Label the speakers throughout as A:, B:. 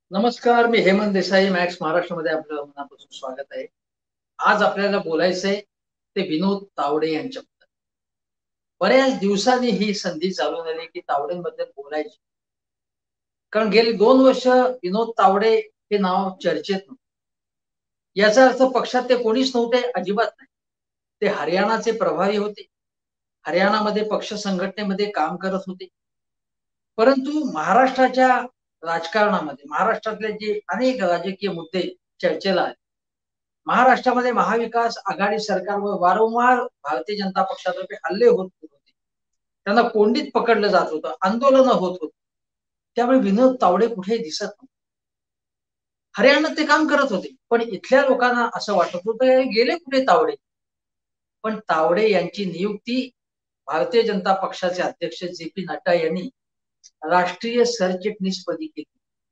A: नमस्कार, मी हेमंत देसाई. मॅक्स महाराष्ट्रामध्ये आपलं मनापासून स्वागत आहे. आज आपल्याला बोलायचंय ते विनोद तावडे यांच्याबद्दल. बऱ्याच दिवसांनी ही संधी चालून आली की तावडेंबद्दल बोलायची. कारण गेली 2 वर्ष विनोद तावडे हे नाव चर्चेत नव्हतं. याचा अर्थ पक्षात ते कोणीच नव्हते, अजिबात नाही. ते हरियाणाचे प्रभारी होते. हरियाणामध्ये पक्ष संघटनेमध्ये काम करत होते. परंतु महाराष्ट्राच्या राजकारणामध्ये महाराष्ट्रातले जे अनेक राजकीय मुद्दे चर्चेला आले. महाराष्ट्रामध्ये महाविकास आघाडी सरकारवर वारंवार भारतीय जनता पक्षातर्फे हल्ले होत होते. त्यांना कोंडीत पकडलं जात होतं, आंदोलनं होत होती. त्यामुळे विनोद तावडे कुठे दिसत नव्हते. हरियाणात ते काम करत होते, पण इथल्या लोकांना असं वाटत होतं हे गेले कुठे तावडे. पण तावडे यांची नियुक्ती भारतीय जनता पक्षाचे अध्यक्ष जे पी नड्डा यांनी राष्ट्रीय सरचिटणीसपदी केली.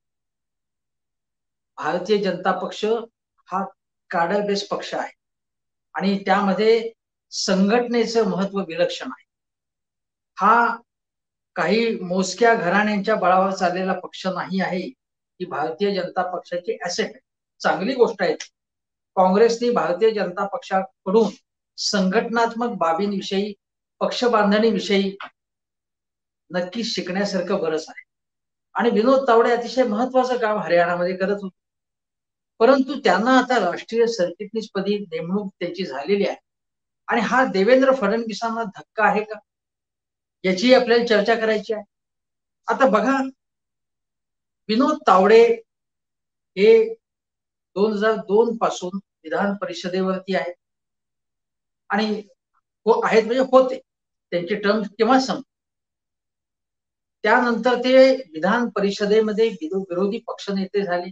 A: भारतीय जनता पक्ष हा काडर बेस पक्ष आहे आणि त्यामध्ये संघटनेचं महत्व विलक्षण आहे. हा काही मोजक्या घराण्यांच्या बळावर चाललेला पक्ष नाही आहे. ही भारतीय जनता पक्षाची ऍसेट आहे. चांगली गोष्ट आहे. काँग्रेसने भारतीय जनता पक्षाकडून संघटनात्मक बाबींविषयी, पक्ष बांधणीविषयी नक्कीच शिकण्यासारखं बरंच आहे. आणि विनोद तावडे अतिशय महत्वाचं काम हरियाणामध्ये करत होते. परंतु त्यांना आता राष्ट्रीय सरचिटणीसपदी नेमणूक त्यांची झालेली आहे. आणि हा देवेंद्र फडणवीसांना धक्का आहे का, याची आपल्याला चर्चा करायची आहे. आता बघा, विनोद तावडे हे 2002 पासून विधान परिषदेवरती आहेत आणि आहेत म्हणजे होते. त्यांची टर्म केव्हा संपली. त्यानंतर ते विधान परिषदेमध्ये विरोधी पक्षनेते झाले.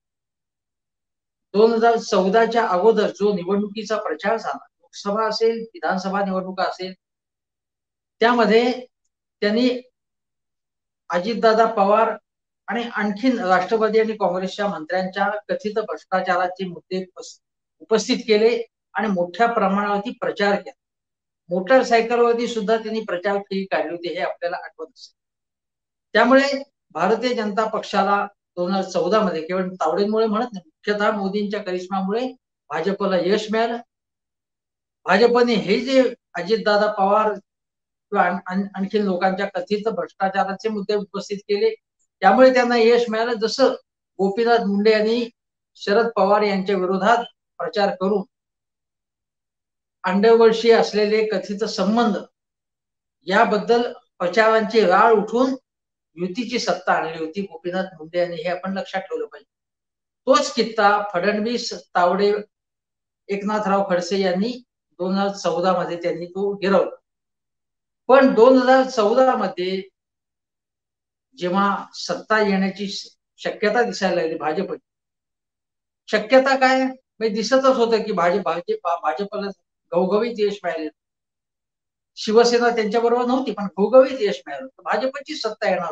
A: 2014च्या अगोदर जो निवडणुकीचा प्रचार झाला, लोकसभा असेल, विधानसभा निवडणुका असेल, त्यामध्ये त्यांनी अजितदादा पवार आणि आणखीन राष्ट्रवादी आणि काँग्रेसच्या मंत्र्यांच्या कथित भ्रष्टाचाराचे मुद्दे उपस्थित केले आणि मोठ्या प्रमाणावरती प्रचार केला. मोटरसायकलवरती सुद्धा त्यांनी प्रचार फेरी काढली होती, हे आपल्याला आठवत असेल. त्यामुळे भारतीय जनता पक्षाला 2014 मध्ये केवळ तावडेंमुळे म्हणत नाही, मुख्यतः मोदींच्या करिश्मामुळे भाजपला यश मिळालं. भाजपने हे जे अजितदादा पवार किंवा आणखी लोकांच्या कथित भ्रष्टाचाराचे मुद्दे उपस्थित केले, त्यामुळे त्यांना यश मिळालं. जसं गोपीनाथ मुंडे यांनी शरद पवार यांच्या विरोधात प्रचार करून अंडरवर्ल्डशी असलेले कथित संबंध याबद्दल प्रचारांची राळ उठून युतीची सत्ता आणली होती गोपीनाथ मुंडे यांनी, हे आपण लक्षात ठेवलं पाहिजे. तोच किस्सा फडणवीस, तावडे, एकनाथराव खडसे यांनी 2014 मध्ये त्यांनी तो गिरवला. पण 2014 मध्ये जेव्हा सत्ता येण्याची शक्यता दिसायला लागली भाजपची, शक्यता काय म्हणजे दिसतच होतं की भाजपला घवघवीत यश मिळाले. शिवसेना त्यांच्याबरोबर नव्हती, पण घवघवीत यश मिळालं, भाजपची सत्ता येणार.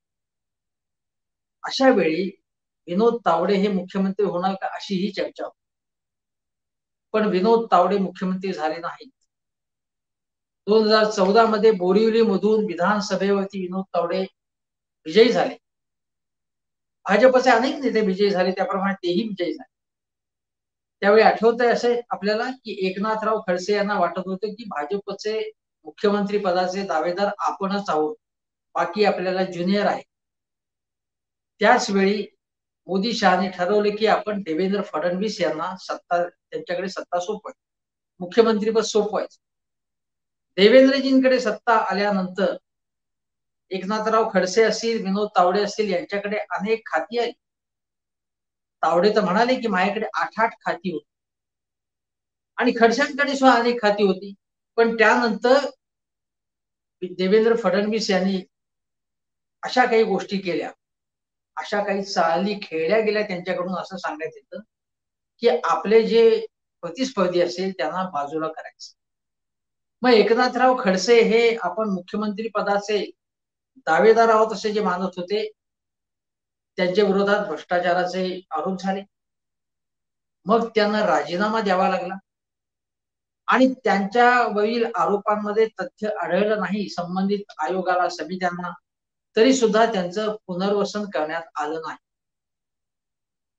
A: अशा वेळी विनोद तावडे हे मुख्यमंत्री होणार का, अशी ही चर्चा होती. पण विनोद तावडे मुख्यमंत्री झाले नाहीत. 2014 मध्ये बोरिवली मधून विधानसभेवरती विनोद तावडे विजयी झाले. भाजपचे अनेक नेते विजयी झाले, त्याप्रमाणे तेही विजयी झाले. त्यावेळी आठवतंय असे आपल्याला की एकनाथराव खडसे यांना वाटत होते की भाजपचे मुख्यमंत्री पदाचे दावेदार आपणच आहोत, बाकी आपल्याला ज्युनियर आहे. त्याच वेळी मोदी शहाने ठरवले की आपण देवेंद्र फडणवीस यांना त्यांच्याकडे सत्ता सोपवायची, मुख्यमंत्रीपद सोपवायचं. देवेंद्रजींकडे सत्ता आल्यानंतर एकनाथराव खडसे असतील, विनोद तावडे असतील, यांच्याकडे अनेक खाती आली. तावडे तर म्हणाले की माझ्याकडे 8 खाती होती आणि खडसेंकडे सुद्धा अनेक खाती होती. पण त्यानंतर देवेंद्र फडणवीस यांनी अशा काही गोष्टी केल्या, अशा काही चाली खेळल्या गेल्या त्यांच्याकडून, असं सांगण्यात येतं की आपले जे प्रतिस्पर्धी असेल त्यांना बाजूला करायचं. मग एकनाथराव खडसे हे आपण मुख्यमंत्री पदाचे दावेदार आहोत असे जे मानत होते, त्यांच्या विरोधात भ्रष्टाचाराचे आरोप झाले. मग त्यांना राजीनामा द्यावा लागला आणि त्यांच्यावरील आरोपांमध्ये तथ्य आढळलं नाही संबंधित आयोगाला, समित्यांना, तरी सुद्धा त्यांचं पुनर्वसन करण्यात आलं नाही.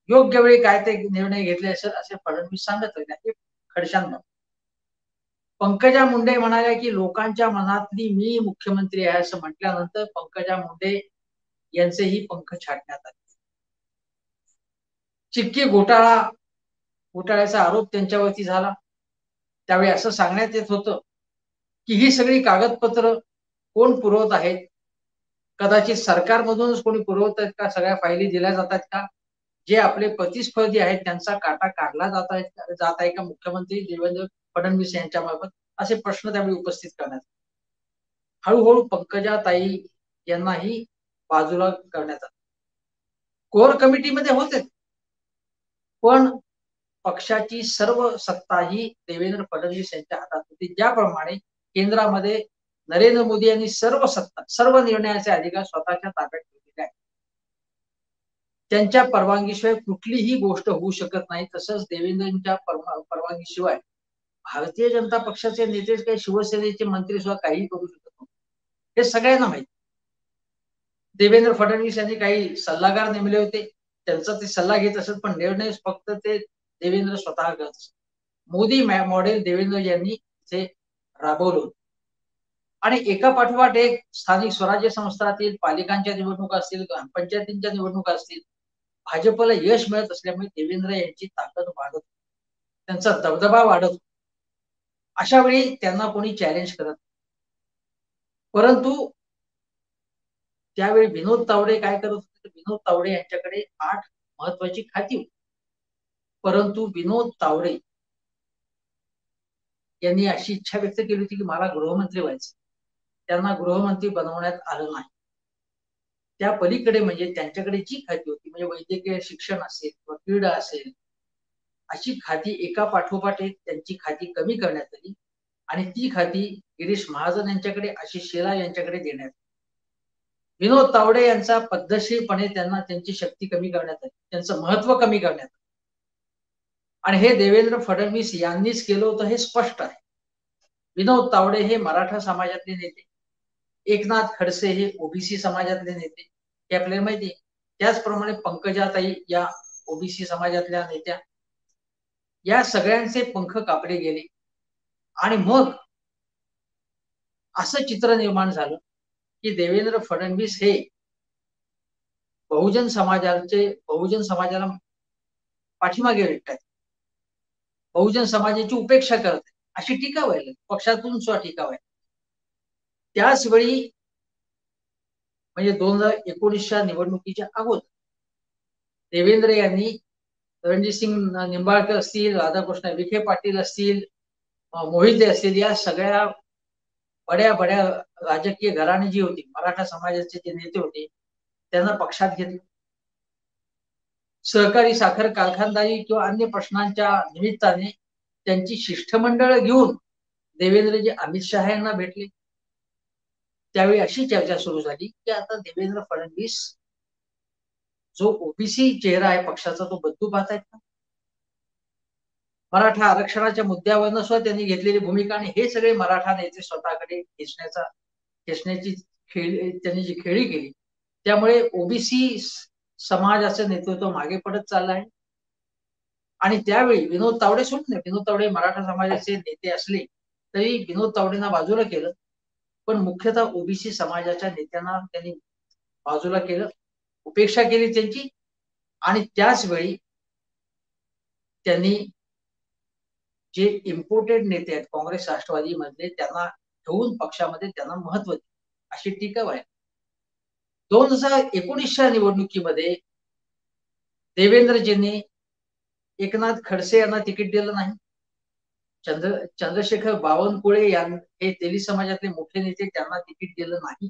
A: योग्य वेळी काय ते निर्णय घेतले असेल असे फडणवीस सांगत होते खडशांना. पंकजा मुंडे म्हणाल्या की लोकांच्या मनातली मी मुख्यमंत्री आहे असं म्हटल्यानंतर पंकजा मुंडे यांचेही पंख छाटण्यात आले. चिक्की घोटाळ्याचा आरोप त्यांच्यावरती झाला. त्यावेळी असं सांगण्यात येत होतं की ही सगळी कागदपत्र कोण पुरवत आहेत, कदाचित सरकारमधूनच कोणी पुरवत आहेत का, सगळ्या फायली दिल्या जातात का, जे आपले प्रतिस्पर्धी आहेत त्यांचा काटा काढला जात आहे का मुख्यमंत्री देवेंद्र फडणवीस यांच्याबाबत, असे प्रश्न त्यावेळी उपस्थित करण्यात. हळूहळू पंकजाताई यांनाही बाजूला करण्यात आलं. कोर कमिटीमध्ये होते, पण पक्षाची सर्व सत्ता ही देवेंद्र फडणवीस यांच्या हातात होती. ज्याप्रमाणे केंद्रामध्ये नरेंद्र मोदी यांनी सर्व सत्ता, सर्व निर्णयाचे अधिकार स्वतःच्या ताब्यात ठेवलेले आहेत. त्यांच्या परवानगीशिवाय कुठलीही गोष्ट होऊ शकत नाही. तसंच देवेंद्रच्या परवानगीशिवाय भारतीय जनता पक्षाचे नेते काही शिवसेनेचे मंत्री सुद्धा काही करू शकत नाही, हे सगळ्यांना माहिती. देवेंद्र फडणवीस यांनी काही सल्लागार नेमले होते, त्यांचा ते सल्ला घेत असत, पण निर्णय फक्त ते देवेंद्र स्वतः करत असत. मोदी मॉडेल देवेंद्र यांनी ते राबवलं आणि एका पाठोपाठ एक स्थानिक स्वराज्य संस्थातील पालिकांच्या निवडणुका असतील, ग्रामपंचायतींच्या निवडणुका असतील, भाजपला यश मिळत असल्यामुळे देवेंद्र यांची ताकद वाढत, त्यांचा दबदबा वाढत. अशा वेळी त्यांना कोणी चॅलेंज करत. परंतु त्यावेळी विनोद तावडे काय करत होते, विनोद तावडे यांच्याकडे 8 महत्वाची खाती होती. परंतु विनोद तावडे यांनी अशी इच्छा व्यक्त केली होती की मला गृहमंत्री व्हायचं. त्यांना गृहमंत्री बनवण्यात आलं नाही. त्या पलीकडे म्हणजे त्यांच्याकडे जी खाती होती, म्हणजे वैद्यकीय शिक्षण असेल किंवा क्रीडा असेल, अशी खाती एका पाठोपाठ एक त्यांची खाती कमी करण्यात आली आणि ती खाती गिरीश महाजन यांच्याकडे, आशिष शेलार यांच्याकडे देण्यात आली. विनोद तावडे यांचा पद्धतशीरपणे त्यांना त्यांची शक्ती कमी करण्यात आली, त्यांचं महत्व कमी करण्यात आलं आणि हे देवेंद्र फडणवीस यांनीच केलं होतं हे स्पष्ट आहे. विनोद तावडे हे मराठा समाजातले नेते, एकनाथ खडसे हे ओबीसी समाजातले नेते, हे आपल्याला माहिती आहे. त्याचप्रमाणे पंकजाताई या ओबीसी समाजातल्या नेत्या, या सगळ्यांचे पंख कापले गेले आणि मग असं चित्र निर्माण झालं की देवेंद्र फडणवीस हे बहुजन समाजाला पाठीमागे रेटतात, बहुजन समाजाची उपेक्षा करत, अशी टीका व्हायला, पक्षातून सुद्धा टीका व्हायला. त्याच वेळी म्हणजे 2019च्या निवडणुकीच्या अगोदर देवेंद्र यांनी रणजितसिंग निंबाळकर असतील, राधाकृष्ण विखे पाटील असतील, मोहिते असतील, या सगळ्या बड्या राजकीय घराणी जी होती, मराठा समाजाचे जे नेते होते, त्यांना पक्षात घेतलं. सहकारी साखर कारखानदारी किंवा अन्य प्रश्नांच्या निमित्ताने त्यांची शिष्टमंडळ घेऊन देवेंद्रजी अमित शहा यांना भेटले. त्यावेळी अशी चर्चा सुरू झाली की आता देवेंद्र फडणवीस जो ओबीसी चेहरा आहे पक्षाचा तो बदलू पाहतायत का, मराठा आरक्षणाच्या मुद्द्यावर सुद्धा त्यांनी घेतलेली भूमिका आणि हे सगळे मराठा नेते स्वतःकडे खेचण्याची त्यांनी जी खेळी केली, त्यामुळे ओबीसी समाजाचं नेतृत्व मागे पडत चाललं आहे. आणि त्यावेळी विनोद तावडे सुटले, विनोद तावडे मराठा समाजाचे नेते असले तरी विनोद तावडेंना बाजूला केलं, पण मुख्यतः ओबीसी समाजाच्या नेत्यांना त्यांनी बाजूला केलं, उपेक्षा केली त्यांची. आणि त्याच वेळी त्यांनी जे इम्पोर्टेड नेते आहेत काँग्रेस राष्ट्रवादी मधले त्यांना ठेवून पक्षामध्ये त्यांना महत्व दिले, अशी टीका व्हायला. 2019च्या निवडणुकीमध्ये देवेंद्रजींनी एकनाथ खडसे यांना तिकीट दिलं नाही. चंद्रशेखर बावनकुळे हे तेली समाजातले मोठे नेते, त्यांना तिकीट दिलं नाही.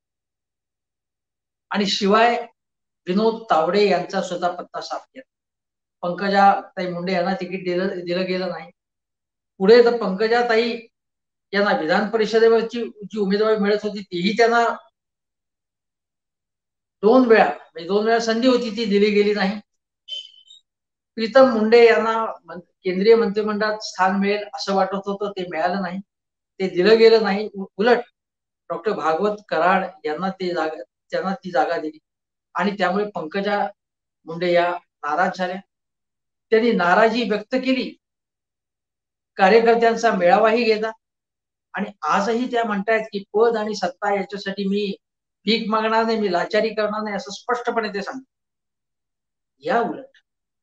A: आणि शिवाय विनोद तावडे यांचा सुद्धा पत्ता साफ केला. पंकजाताई मुंडे यांना तिकीट दिलं गेलं नाही. पुढे तर पंकजाताई यांना विधान परिषदेवरची जी उमेदवारी मिळत होती तीही त्यांना 2 वेळा संधी होती, ती दिली गेली नाही. प्रीतम मुंडे यांना केंद्रीय मंत्रिमंडळात स्थान मिळेल असं वाटत होतं, ते मिळालं नाही, ते दिलं गेलं नाही. उलट डॉक्टर भागवत कराड यांना त्यांना ती जागा दिली आणि त्यामुळे पंकजा मुंडे या नाराज झाल्या. त्यांनी नाराजी व्यक्त केली. कार्यकर्त्यांचा मेळावाही घेतला आणि आजही त्या म्हणतायत की पद आणि सत्ता याच्यासाठी मी भीक मागणार नाही, मी लाचारी करणार नाही, असं स्पष्टपणे ते सांगतात. या उलट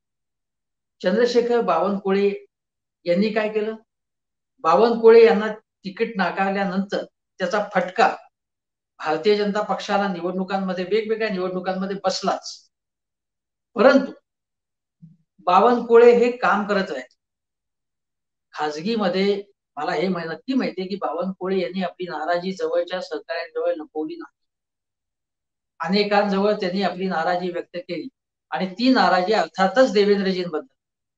A: चंद्रशेखर बावनकुळे यांनी काय केलं? बावनकुळे यांना तिकीट नाकारल्यानंतर त्याचा फटका भारतीय जनता पक्षाला निवडणुकांमध्ये, वेगवेगळ्या निवडणुकांमध्ये बसलाच. परंतु बावनकुळे हे काम करत राहिले. खाजगीमध्ये मला हे नक्की माहितीये की बावनकुळे यांनी आपली नाराजी जवळच्या सहकाऱ्यांजवळ लपवली नाही. अनेकांजवळ त्यांनी आपली नाराजी व्यक्त केली आणि ती नाराजी अर्थातच देवेंद्रजींबद्दल.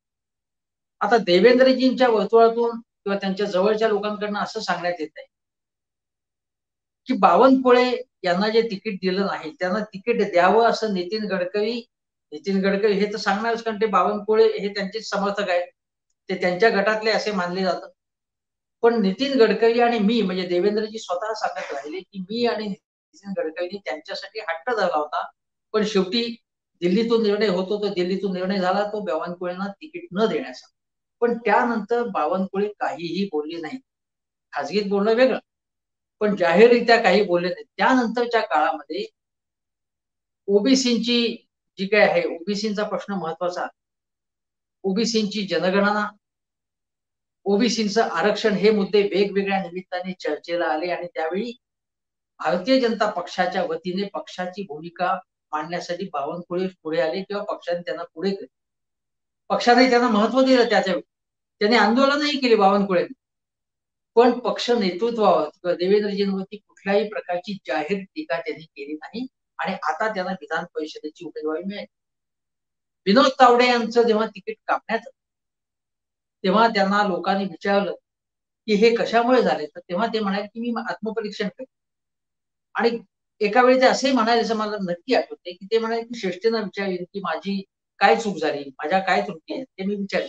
A: आता देवेंद्रजींच्या वर्तुळातून किंवा त्यांच्या जवळच्या लोकांकडनं असं सांगण्यात येत आहे की बावनकुळे यांना जे तिकीट दिलं नाही त्यांना तिकीट द्यावं असं नितीन गडकरी हे तर सांगणारच, कारण ते बावनकुळे हे त्यांचेच समर्थक आहेत, ते त्यांच्या गटातले असे मानले जातात. पण नितीन गडकरी आणि मी म्हणजे देवेंद्रजी स्वतः सांगत राहिले की मी आणि नितीन गडकरींनी त्यांच्यासाठी हट्ट धरला होता, पण शेवटी दिल्लीतून निर्णय होतो, तो दिल्लीतून निर्णय झाला तो बावनकुळेंना तिकीट न देण्याचा. पण त्यानंतर बावनकुळे काहीही बोलले नाही. खाजगीत बोलणं वेगळं, पण जाहीररित्या काही बोलले नाही. त्यानंतरच्या काळामध्ये ओबीसींची जी काय आहे, ओबीसींचा प्रश्न महत्वाचा, ओबीसींची जनगणना, ओबीसींचं आरक्षण हे मुद्दे वेगवेगळ्या निमित्ताने चर्चेला आले आणि त्यावेळी भारतीय जनता पक्षाच्या वतीने पक्षाची भूमिका मांडण्यासाठी बावनकुळे पुढे आले किंवा पक्षाने त्यांना पुढे केले. पक्षाने त्यांना महत्व दिलं त्यावेळी. त्यांनी आंदोलनही केली बावनकुळेंनी. पण पक्ष नेतृत्वावर किंवा देवेंद्रजींवरती कुठल्याही प्रकारची जाहीर टीका त्यांनी केली नाही आणि आता त्यांना विधान परिषदेची उमेदवारी मिळाली. विनोद तावडे यांचं जेव्हा तिकीट कापण्यात तेव्हा त्यांना लोकांनी विचारलं की हे कशामुळे झाले, तर तेव्हा ते म्हणाले की मी आत्मपरीक्षण केलं. आणि एका वेळी ते असेही म्हणाले, असं मला नक्की आठवते की ते म्हणाले की श्रेष्ठींना विचारेन की माझी काय चूक झाली, माझ्या काय त्रुटी आहेत ते मी विचारेन.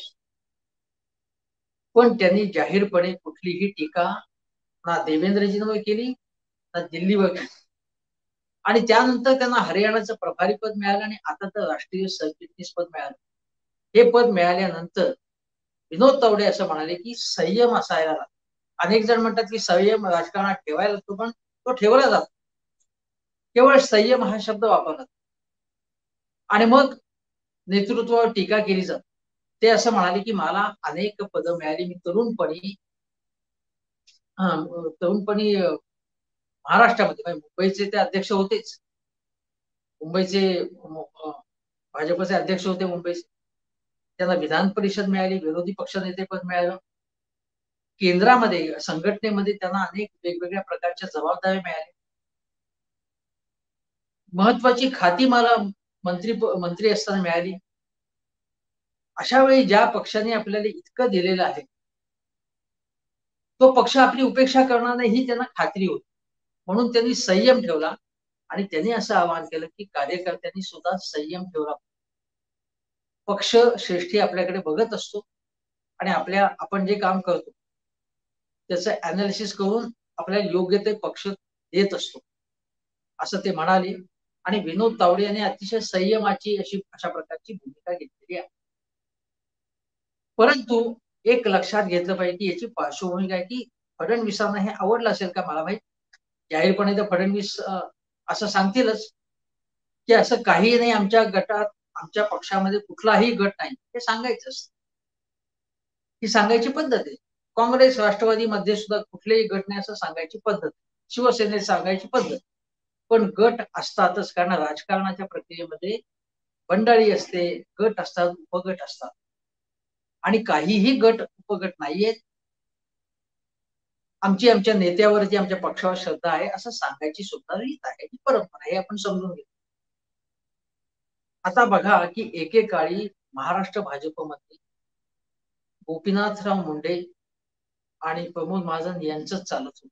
A: पण त्यांनी जाहीरपणे कुठलीही टीका ना देवेंद्रजींवर केली ना दिल्लीवर केली. आणि त्यानंतर त्यांना हरियाणाचं प्रभारी पद मिळालं आणि आता तर राष्ट्रीय सरचिटणीस पद मिळालं. हे पद मिळाल्यानंतर विनोद तावडे असं म्हणाले की संयम असायला लागतो. अनेक जण म्हणतात की संयम राजकारणात ठेवायला लागतो, पण तो ठेवला जातो. केवळ संयम हा शब्द वापरला आणि मग नेतृत्वावर टीका केली जाते. ते असं म्हणाले की मला अनेक पदं मिळाली, मी तरुणपणी महाराष्ट्रामध्ये म्हणजे मुंबईचे ते अध्यक्ष होतेच. मुंबईचे भाजपचे अध्यक्ष होते मुंबईचे. त्यांना विधान परिषद मिळाली, विरोधी पक्षनेते पद मिळालं. केंद्रामध्ये संघटनेमध्ये त्यांना अनेक वेगवेगळ्या प्रकारच्या जबाबदाऱ्या मिळाल्या. महत्वाची खाती मला मंत्री असताना मिळाली. अशा वेळी ज्या पक्षाने आपल्याला इतकं दिलेलं आहे, तो पक्ष आपली उपेक्षा करणार नाही ही त्यांना खात्री होती. म्हणून त्यांनी संयम ठेवला आणि त्यांनी असं आवाहन केलं की कार्यकर्त्यांनी सुद्धा संयम ठेवला. पक्ष श्रेष्ठी आपल्याकडे बघत असतो आणि आपण जे काम करतो त्याचं अनालिसिस करून आपल्याला योग्य ते पक्ष देत असतो, असं ते म्हणाले. आणि विनोद तावडे यांनी अतिशय संयमाची अशा प्रकारची भूमिका घेतलेली आहे. परंतु एक लक्षात घेतलं पाहिजे की याची पार्श्वभूमी काय की फडणवीसांना हे आवडलं असेल का मला माहित. जाहीरपणे तर फडणवीस असं सांगतीलच की असं काही नाही आमच्या गटात, आमच्या पक्षामध्ये कुठलाही गट नाही, हे सांगायचं असतं. ही सांगायची पद्धत आहे. काँग्रेस राष्ट्रवादीमध्ये सुद्धा कुठलेही गट नाही असं सांगायची पद्धत, शिवसेनेत सांगायची पद्धत. पण गट असतातच, कारण राजकारणाच्या प्रक्रियेमध्ये मंडळी असते, गट असतात, उपगट असतात आणि काहीही गट उपगट नाहीयेत. आमच्या नेत्यावरती आमच्या पक्षावर श्रद्धा आहे असं सांगायची सुद्धा रीत आहे, ही परंपरा, हे आपण समजून घेतो. आता बघा की एकेकाळी महाराष्ट्र भाजपमध्ये गोपीनाथराव मुंडे आणि प्रमोद महाजन यांचंच चालत होतं.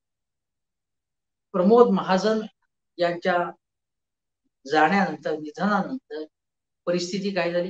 A: प्रमोद महाजन यांच्या जाण्यानंतर, निधनानंतर परिस्थिती काय झाली?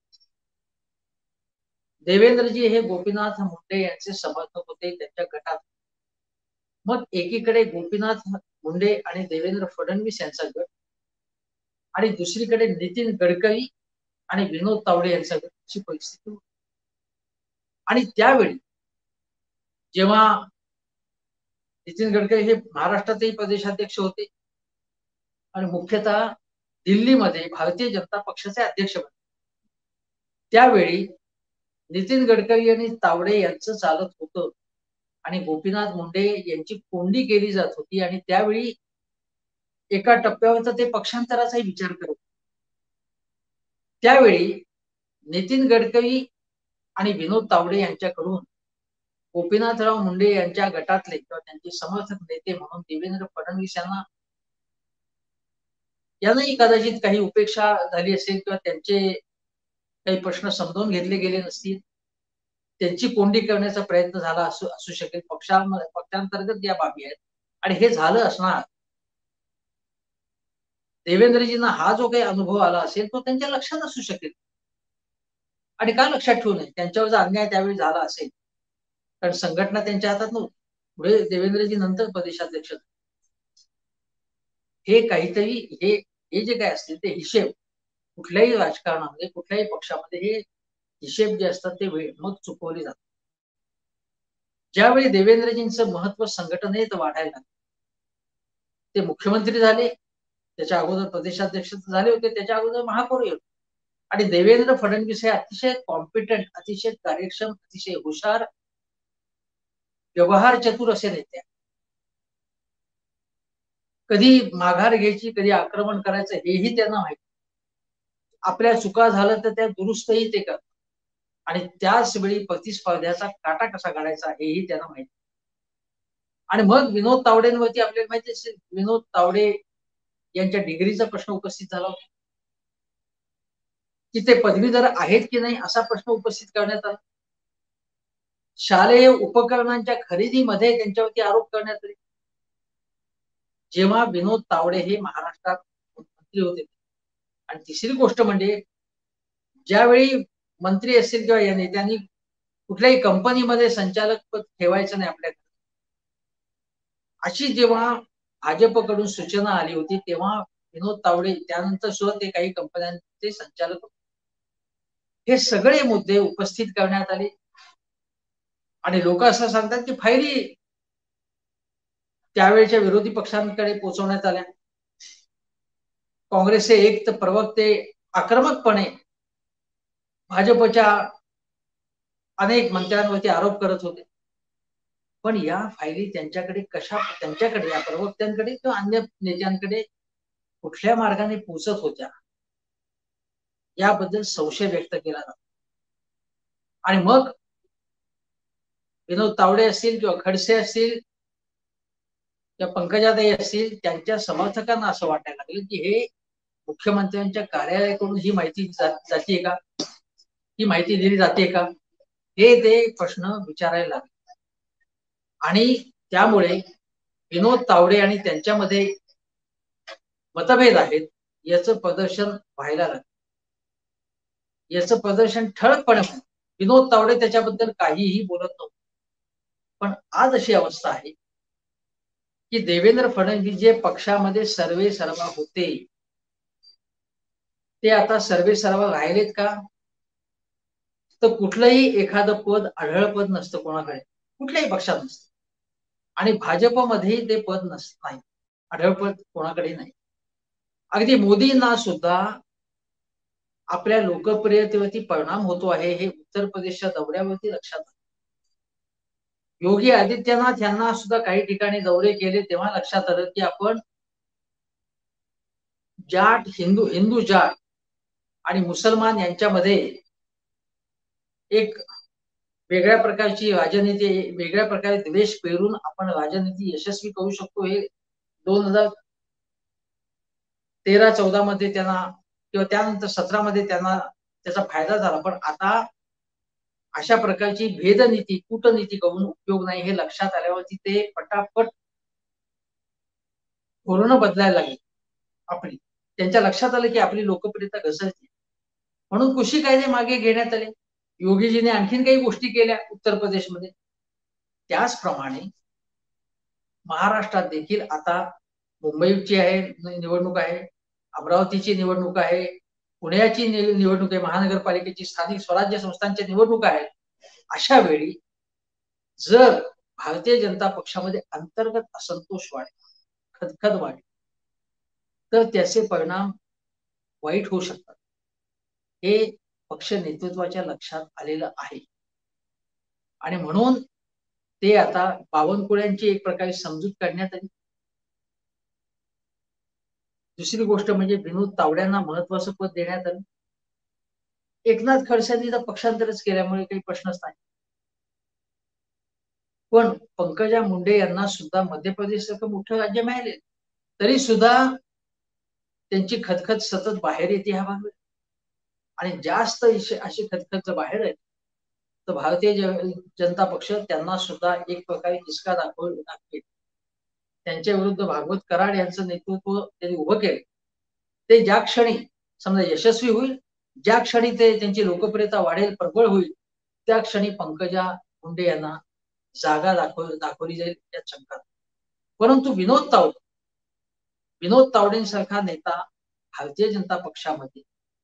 A: देवेंद्रजी हे गोपीनाथ मुंडे यांचे समर्थक होते त्यांच्या गटात. मग एकीकडे गोपीनाथ मुंडे आणि देवेंद्र फडणवीस यांचा गट आणि दुसरीकडे नितीन गडकरी आणि विनोद तावडे यांच्याची परिस्थिती होती. आणि त्यावेळी जेव्हा नितीन गडकरी हे महाराष्ट्रातही प्रदेशाध्यक्ष होते आणि मुख्यतः दिल्लीमध्ये भारतीय जनता पक्षाचे अध्यक्ष बनले. त्यावेळी नितीन गडकरी आणि तावडे यांचं चालत होतं आणि गोपीनाथ मुंडे यांची कोंडी केली जात होती आणि त्यावेळी एका टप्प्यावर तर ते पक्षांतराचाही विचार करत होते. त्यावेळी नितीन गडकरी आणि विनोद तावडे यांच्याकडून गोपीनाथराव मुंडे यांच्या गटातले किंवा त्यांचे समर्थक नेते म्हणून देवेंद्र फडणवीस यांनाही कदाचित काही उपेक्षा झाली असेल किंवा त्यांचे काही प्रश्न समजून घेतले गेले नसतील. त्यांची कोंडी करण्याचा प्रयत्न झाला असू शकेल. पक्षांतर्गत या बाबी आहेत आणि हे झालं असणार. देवेंद्रजींना हा जो काही अनुभव आला असेल तो त्यांच्या लक्षात असू शकेल. आणि का लक्षात ठेवू नये? त्यांच्यावर जर अन्याय त्यावेळी झाला असेल, कारण संघटना त्यांच्या हातात नव्हती. पुढे देवेंद्रजी नंतर प्रदेशाध्यक्ष. हे काहीतरी हे जे काय असतील ते हिशेब कुठल्याही राजकारणामध्ये कुठल्याही पक्षामध्ये हे हिशेब जे असतात ते मग चुकवले जातात. ज्यावेळी देवेंद्रजींचं महत्व संघटनेत वाढायला लागलं, ते मुख्यमंत्री झाले, त्याच्या अगोदर प्रदेशाध्यक्ष झाले होते, त्याच्या अगोदर महापौर होते. आणि देवेंद्र फडणवीस हे अतिशय कॉम्पिटंट, अतिशय कार्यक्षम, अतिशय हुशार, व्यवहार चतुर असे नेते. कधी माघार घ्यायची, कधी आक्रमण करायचं हेही त्यांना माहिती. आपल्या चुका झाल्या तर त्या दुरुस्तही ते करतात आणि त्याच वेळी प्रतिस्पर्ध्याचा काटा कसा काढायचा हेही त्यांना माहिती. आणि मग विनोद तावडेंवरती आपल्याला माहिती असेल, विनोद तावडे यांच्या डिग्रीचा प्रश्न उपस्थित झाला होता की ते पदवीधर आहेत की नाही असा प्रश्न उपस्थित करण्यात आला. शालेय उपकरणांच्या खरेदीमध्ये त्यांच्यावरती आरोप करण्यात आले. जेव्हा विनोद तावडे हे महाराष्ट्रात मंत्री होते. आणि तिसरी गोष्ट म्हणजे ज्यावेळी मंत्री असतील किंवा या नेत्यांनी कुठल्याही कंपनीमध्ये संचालक पद ठेवायचं नाही आपल्याकडे, अशी जेव्हा भाजपकडून सूचना आली होती तेव्हा विनोद तावडे त्यानंतर सुद्धा ते काही कंपन्यांचे संचालक होते. हे सगळे मुद्दे उपस्थित करण्यात आले आणि लोक असं सांगतात की फायली त्यावेळेच्या विरोधी पक्षांकडे पोहोचवण्यात आल्या. काँग्रेसचे एक तर प्रवक्ते आक्रमकपणे भाजपच्या अनेक मंत्र्यांवरती आरोप करत होते. पण या फायली त्यांच्याकडे या प्रवक्त्यांकडे किंवा अन्य नेत्यांकडे कुठल्या मार्गाने पोहोचत होत्या याबद्दल संशय व्यक्त केला जातो. आणि मग विनोद तावडे असतील किंवा खडसे असतील किंवा पंकजाताई असतील त्यांच्या समर्थकांना असं वाटायला लागलं की हे मुख्यमंत्र्यांच्या कार्यालयाकडून ही माहिती जाते का, ही माहिती दिली जाते का, हे ते प्रश्न विचारायला लागले. आणि त्यामुळे विनोद तावडे आणि त्यांच्यामध्ये मतभेद आहेत याचं प्रदर्शन व्हायला लागलं. याचं प्रदर्शन ठळकपणे विनोद तावडे त्याच्याबद्दल काहीही बोलत नव्हते. पण आज अशी अवस्था आहे की देवेंद्र फडणवीस जे पक्षामध्ये सर्वे सर्वा होते ते आता सर्वे सर्वा राहिलेत का? तर कुठलंही एखादं पद आढळ पद नसतं कोणाकडे, कुठल्याही पक्षात नसतं. आणि भाजपमध्येही ते पद नाही, आढळ पद कोणाकडे नाही. अगदी मोदींना सुद्धा आपल्या लोकप्रियतेवरती परिणाम होतो आहे हे उत्तर प्रदेशच्या दौऱ्यावरती लक्षात आलं. योगी आदित्यनाथ यांना सुद्धा काही ठिकाणी दौरे केले तेव्हा लक्षात आलं की आपण जाट हिंदू जाट आणि मुसलमान यांच्यामध्ये एक वेगळ्या प्रकारची राजनीती, वेगळ्या प्रकारे द्वेष पेरून आपण राजनीती यशस्वी करू शकतो हे 2013-14 मध्ये त्यांना किंवा त्यानंतर 17 मध्ये त्यांना त्याचा फायदा झाला. पण आता अशा प्रकारची भेदनीती, कूटनीती करून उपयोग नाही हे लक्षात आल्यावरती ते पटापट धोरणं बदलायला लागली आपली. त्यांच्या लक्षात आलं की आपली लोकप्रियता घसरते म्हणून कृषी कायदे मागे घेण्यात आले. योगीजीने आणखीन काही गोष्टी केल्या उत्तर प्रदेशमध्ये. त्याचप्रमाणे महाराष्ट्रात देखील आता मुंबईची निवडणूक आहे, अमरावतीची निवडणूक आहे, पुण्याची निवडणूक आहे, महानगरपालिकेची, स्थानिक स्वराज्य संस्थांच्या निवडणुका आहेत. अशा वेळी जर भारतीय जनता पक्षामध्ये अंतर्गत असंतोष वाढला, खदखद वाढली, तर त्याचे परिणाम वाईट होऊ शकतात. हे पक्ष नेतृत्वाच्या लक्षात आलेलं आहे आणि म्हणून ते आता बावनकुळ्यांची एक प्रकारे समजूत काढण्यात आली. दुसरी गोष्ट म्हणजे विनोद तावड्यांना महत्वाचं पद देण्यात आलं. एकनाथ खडसेंनी तर पक्षांतरच केल्यामुळे काही प्रश्नच नाही. पण पंकजा मुंडे यांना सुद्धा मध्य प्रदेशसारखं मोठं राज्य मिळाले, तरी सुद्धा त्यांची खदखद सतत बाहेर येते ह्या भागात. आणि जास्त अशी खदखद जर बाहेर आहे तर भारतीय जनता पक्ष त्यांना सुद्धा एक प्रकारे हिसका दाखवेल. त्यांच्या विरुद्ध भागवत कराड यांचं नेतृत्व त्यांनी उभं केलं. ते ज्या क्षणी समजा यशस्वी होईल, ज्या क्षणी ते त्यांची लोकप्रियता वाढेल, प्रबळ होईल, त्या क्षणी पंकजा मुंडे यांना जागा दाखवली जाईल यात शंका. परंतु विनोद तावडेंसारखा नेता भारतीय जनता पक्षामध्ये,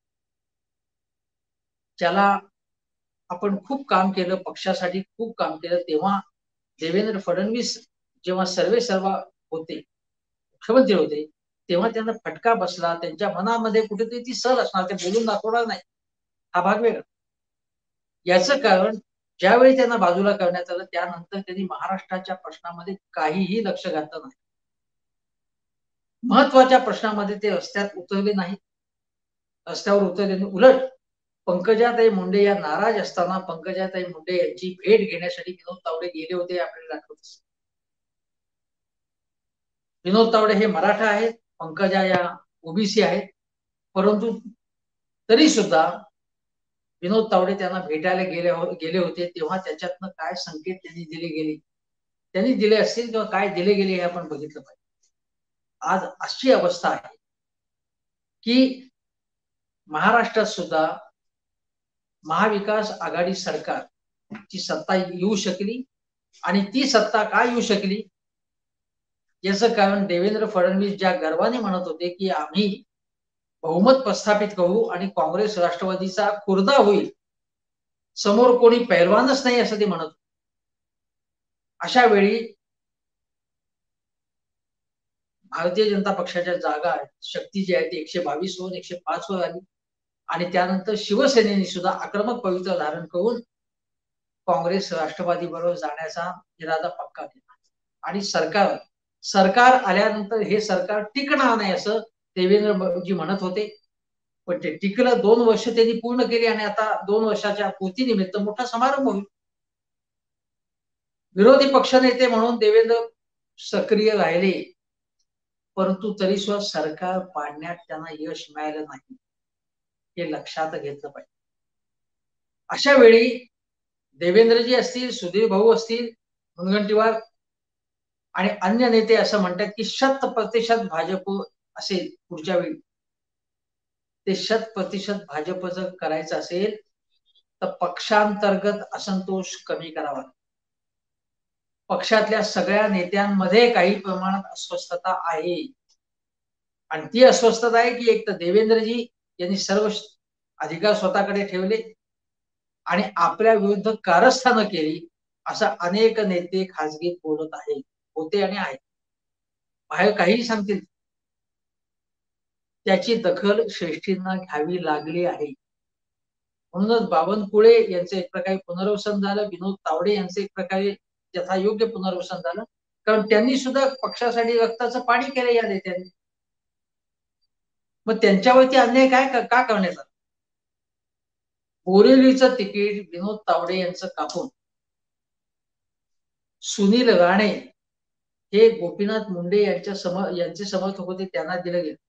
A: ज्याला आपण खूप काम केलं, पक्षासाठी खूप काम केलं, तेव्हा देवेंद्र फडणवीस जेव्हा सर्वेसर्वा होते, मुख्यमंत्री होते, तेव्हा त्यांना फटका बसला. त्यांच्या मनामध्ये कुठेतरी ती सल असणार, ते बोलून दाखवणार नाही, हा भाग वेगळा. याचं कारण ज्यावेळी त्यांना बाजूला करण्यात आलं त्यानंतर त्यांनी महाराष्ट्राच्या प्रश्नामध्ये काहीही लक्ष घातलं नाही. महत्वाच्या प्रश्नामध्ये ते रस्त्यात उतरले नाही, रस्त्यावर उतरले नाही. उलट पंकजाताई मुंडे या नाराज असताना पंकजाताई मुंडे यांची भेट घेण्यासाठी विनोद तावडे गेले होते, आपल्याला आठवत. विनोद तावडे हे मराठा आहेत, पंकजा या ओबीसी आहेत, परंतु तरी सुद्धा विनोद तावडे त्यांना भेटायला गेले होते, तेव्हा त्याच्यातनं काय संकेत त्यांनी दिले असतील किंवा काय दिले गेले हे आपण बघितलं पाहिजे. आज अशी अवस्था आहे की महाराष्ट्रात सुद्धा महाविकास आघाडी सरकारची सत्ता येऊ शकली आणि ती सत्ता का येऊ शकली याचं कारण देवेंद्र फडणवीस ज्या गर्वाने म्हणत होते की आम्ही बहुमत प्रस्थापित करू आणि काँग्रेस राष्ट्रवादीचा खुर्दा होईल, समोर कोणी पैलवानच नाही असं ते म्हणत. अशा वेळी भारतीय जनता पक्षाच्या जागा शक्ती जी आहे ती 122 वरून 105 वर आली आणि त्यानंतर शिवसेनेने सुद्धा आक्रमक पवित्र धारण करून काँग्रेस राष्ट्रवादी बरोबर जाण्याचा इरादा पक्का केला. आणि सरकार आल्यानंतर हे सरकार टिकणार नाही असं देवेंद्रजी म्हणत होते, पण ते टिकलं. 2 वर्ष त्यांनी पूर्ण केली आणि आता 2 वर्षाच्या पूर्तीनिमित्त मोठा समारंभ होईल. विरोधी पक्षनेते म्हणून देवेंद्र सक्रिय राहिले, परंतु तरी सुद्धा सरकार पाडण्यात त्यांना यश मिळालं नाही, हे लक्षात घेतलं पाहिजे. अशा वेळी देवेंद्रजी असतील, सुधीर भाऊ असतील, मुनगंटीवार आणि अन्य नेते असं म्हणतात की 100% भाजप असेल पुढच्या वेळी. ते 100% भाजप जर करायचं असेल तर पक्षांतर्गत असंतोष कमी करावा. पक्षातल्या सगळ्या नेत्यांमध्ये काही प्रमाणात अस्वस्थता आहे आणि ती अस्वस्थता आहे की एक तर देवेंद्रजी यांनी सर्व अधिकार स्वतःकडे ठेवले आणि आपल्या विरुद्ध कारस्थानं केली असं अनेक नेते खासगीत बोलत आहेत, होते आणि आहेत. बाहेर काहीही सांगतील, त्याची दखल श्रेष्ठींना घ्यावी लागली आहे. म्हणूनच बावनकुळे यांचं एक प्रकारे पुनर्वसन झालं, विनोद तावडे यांचं एक प्रकारे यथायोग्य पुनर्वसन झालं, कारण त्यांनी सुद्धा पक्षासाठी रक्ताचं पाणी केलं या नेत्यांनी. मग त्यांच्यावरती अन्याय का करण्यात आला? बोरिवलीचं तिकीट विनोद तावडे यांचं कापून सुनील राणे हे गोपीनाथ मुंडे यांचे समर्थक होते त्यांना दिलं गेलं.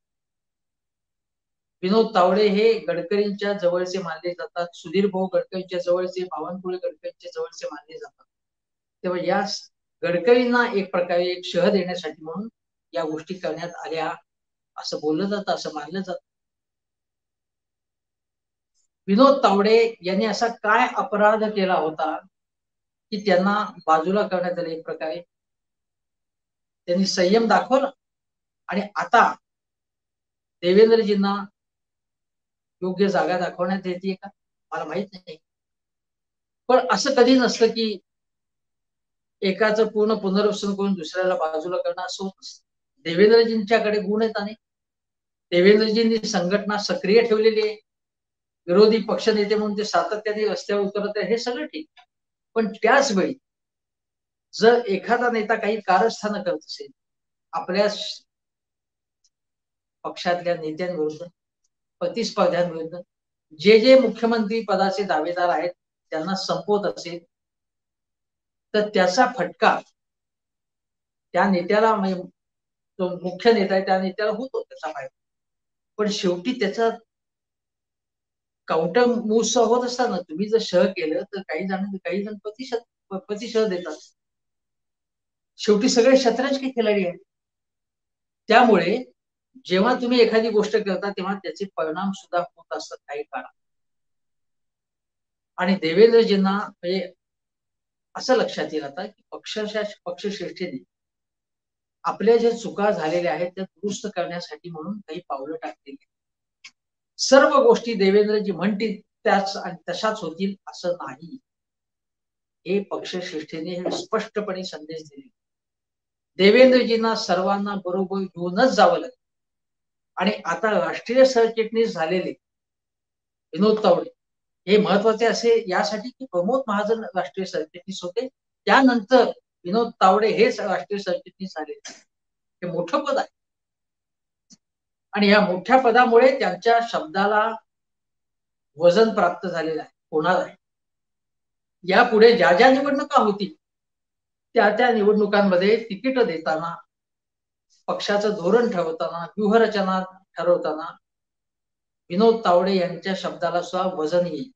A: विनोद तावडे हे गडकरींच्या जवळचे मानले जातात, सुधीर भाऊ गडकरींच्या जवळचे, बावनकुळे गडकरींच्या जवळचे मानले जातात. तेव्हा या गडकरींना एक प्रकारे एक शह देण्यासाठी म्हणून या गोष्टी करण्यात आल्या असं बोललं जातं, असं मानलं जातं. विनोद तावडे यांनी असा काय अपराध केला होता की त्यांना बाजूला करण्यात आले? एक प्रकारे त्यांनी संयम दाखवला आणि आता देवेंद्रजींना योग्य जागा दाखवण्यात येते का मला माहित नाही. पण असं कधी नसतं की एकाचं पूर्ण पुनर्वसन करून दुसऱ्याला बाजूला करणं असं होत नसतं. देवेंद्रजींच्याकडे गुण आहेत आणि देवेंद्रजींनी संघटना सक्रिय ठेवलेली आहे. विरोधी पक्षनेते म्हणून ते सातत्याने रस्त्यावर उतरत आहे, हे सगळं ठीक. पण त्याच वेळी जर एखादा नेता काही कारस्थानं करत असेल आपल्या पक्षातल्या नेत्यांविरुद्ध, प्रतिस्पर्ध्यांविरुद्ध, जे मुख्यमंत्री पदाचे दावेदार आहेत त्यांना संपवत असेल, तर त्याचा फटका त्या नेत्याला, तो मुख्य नेता आहे त्या नेत्याला होतो त्याचा फायदा. पण शेवटी त्याचा काउंटर मूव्ह होत असताना तुम्ही जर शह केलं तर काही जण प्रतिशत देतात. शेवटी सगळे शतरंज के खिलाडी आहेत. त्यामुळे जेव्हा तुम्ही एखादी गोष्ट करता तेव्हा त्याचे परिणाम सुद्धा होत असतात काही काळात. आणि देवेंद्रजींना म्हणजे असं लक्षात येईल आता की पक्षश्रेष्ठीने आपल्या ज्या चुका झालेल्या आहेत त्या दुरुस्त करण्यासाठी म्हणून काही पावलं टाकलेली. सर्व गोष्टी देवेंद्रजी म्हणतील त्याच आणि तशाच होतील असं नाही, हे पक्षश्रेष्ठीने स्पष्टपणे संदेश दिले. देवेंद्रजींना सर्वांना बरोबर घेऊनच जावं लागेल. आणि आता राष्ट्रीय सरचिटणीस झालेले विनोद तावडे हे महत्वाचे असे यासाठी की प्रमोद महाजन राष्ट्रीय सरचिटणीस होते, त्यानंतर विनोद तावडे हेच राष्ट्रीय सरचिटणीस झाले. हे मोठं पद आहे आणि या मोठ्या पदामुळे त्यांच्या शब्दाला वजन प्राप्त झालेलं आहे, होणार आहे. यापुढे ज्या ज्या निवडणुका होतील त्या निवडणुकांमध्ये तिकीट देताना, पक्षाचं धोरण ठरवताना, व्यूहरचना ठरवताना विनोद तावडे यांच्या शब्दाला सुद्धा वजन येईल.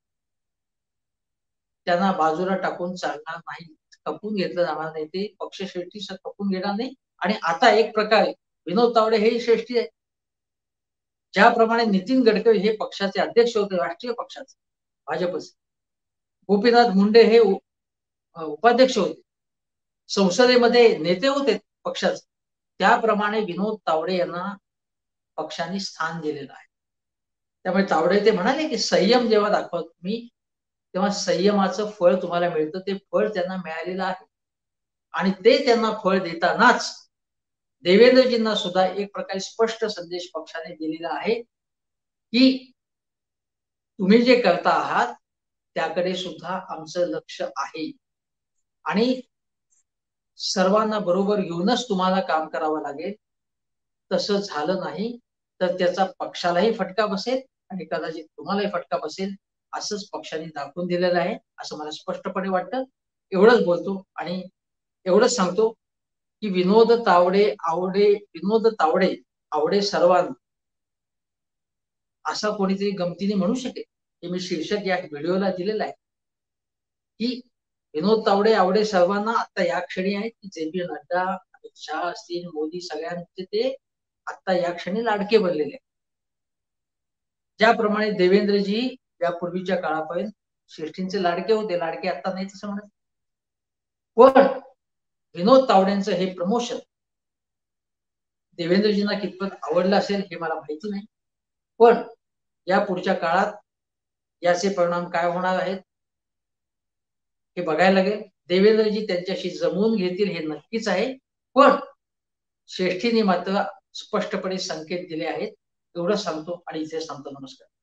A: त्यांना बाजूला टाकून चालणार नाही, खपून घेतलं जाणार नाही. ते पक्षश्रेष्ठी खपून घेणार नाही. आणि आता एक प्रकारे विनोद तावडे हे श्रेष्ठी आहे. ज्याप्रमाणे नितीन गडकरी हे पक्षाचे अध्यक्ष होते, राष्ट्रीय पक्षाचे भाजपचे, गोपीनाथ मुंडे हे उपाध्यक्ष होते, संसदेमध्ये नेते होते पक्षाचे, त्याप्रमाणे विनोद तावडे यांना पक्षाने स्थान दिलेलं आहे. त्यामुळे तावडे ते म्हणाले की संयम जेव्हा दाखवत तुम्ही तेव्हा संयमाचं फळ तुम्हाला मिळतं. ते फळ त्यांना मिळालेलं आहे आणि ते त्यांना फळ देतानाच देवेंद्रजींना सुद्धा एक प्रकारे स्पष्ट संदेश पक्षाने दिलेला आहे की तुम्ही जे करता आहात त्याकडे सुद्धा आमचं लक्ष आहे आणि सर्वांना बरोबर घेऊनच तुम्हाला काम करावं लागेल. तसं झालं नाही तर त्याचा पक्षालाही फटका बसेल आणि कदाचित तुम्हालाही फटका बसेल, असंच पक्षाने दाखवून दिलेलं आहे असं मला स्पष्टपणे वाटतं. एवढंच बोलतो आणि एवढंच सांगतो की विनोद तावडे आवडे सर्वांना, असा कोणीतरी गमतीने म्हणू शकेल. हे मी शीर्षक या व्हिडिओला दिलेलं आहे की विनोद तावडे आवडे सर्वांना आता या क्षणी आहे की जे पी नड्डा, अमित शहा असतील, मोदी, सगळ्यांचे ते आता या क्षणी लाडके बनलेले आहेत. ज्याप्रमाणे देवेंद्रजी यापूर्वीच्या काळापर्यंत श्रेष्ठींचे लाडके होते, लाडके आता नाही तसं म्हणत. पण विनोद तावडेंचं हे प्रमोशन देवेंद्रजींना कितपत आवडलं असेल हे मला माहिती नाही, पण या पुढच्या काळात याचे परिणाम काय होणार आहेत हे बघायला लागेल. देवेंद्रजी त्यांच्याशी जमवून घेतील हे नक्कीच आहे, पण श्रेष्ठींनी मात्र स्पष्टपणे संकेत दिले आहेत. एवढं सांगतो आणि इथे सांगतो. नमस्कार.